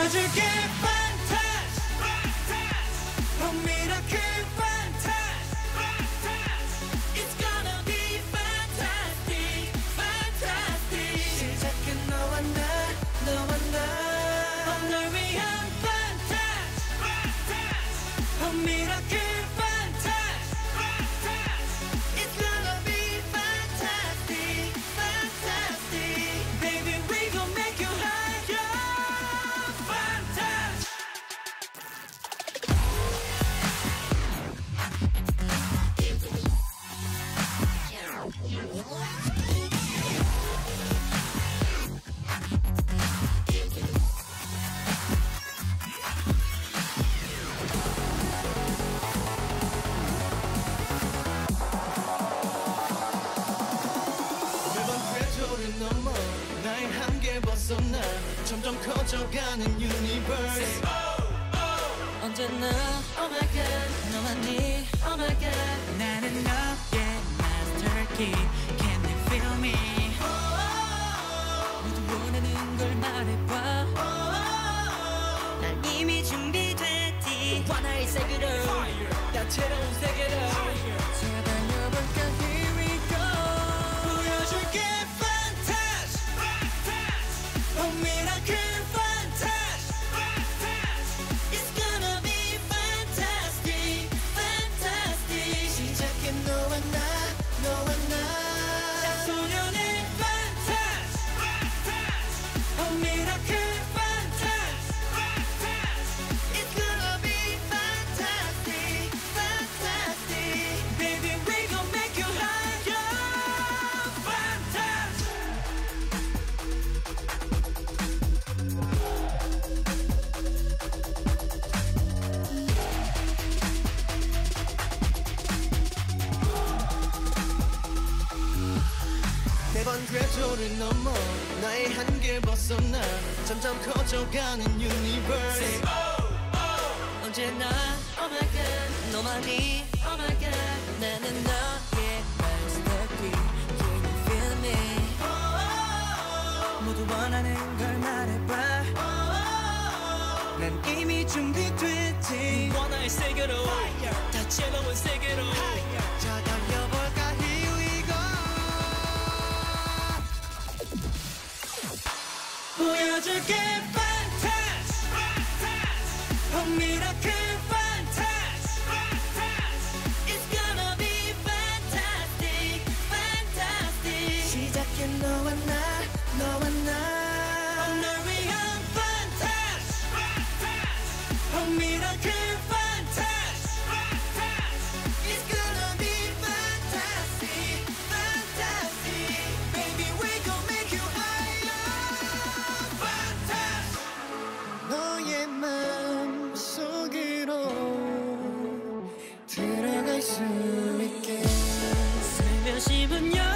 보여줄게 fantastic, oh miracle fantastic, it's gonna be fantastic, fantastic. 시작해 너와 나, 너와 나. Oh 널 위한 fantastic, oh miracle fantastic, it's gonna be fantastic, fantastic. Baby we gon' make you higher, fantastic. 매번 궤도를 넘어 나의 한계 벗어나 점점 커져가는 유니버스. 언제나 oh my god 너만이 oh my god 나는 너의 master key. Can you feel me? 모두 원하는 걸 말해봐. 난 이미 준비됐지. 하나의 세계로 다채로운 세계로 찾아내볼까? Here we go. 보여줄게 fantastic, oh miracle fantastic, it's gonna be fantastic, fantastic. 시작해 너와 나, 너와 나. 소년의 fantastic, oh miracle fantastic, it's gonna be fantastic, fantastic. Baby we gon' make you higher, fantastic. 매번 궤도를 넘어 나의 한계를 벗어나 점점 커져가는 유니버스. 언제나 oh my god 너만이 oh my god 나는 너의 master key. Can you feel me? 모두 원하는 걸 말해봐. 난 이미 준비됐지. 원화의 세계로 다채로운 세계로 자 달려볼까? Here we go. 보여줄게 fantastic, oh miracle fantastic, it's gonna be fantastic, fantastic. 시작해 너와 나, 너와 나. Oh 널 위한 fantastic, oh miracle fantastic, it's gonna be fantastic, fantastic. Baby we gon' make you higher, fantastic. 너의 마음 속으로 들어갈 수 있게 살며시 문 열어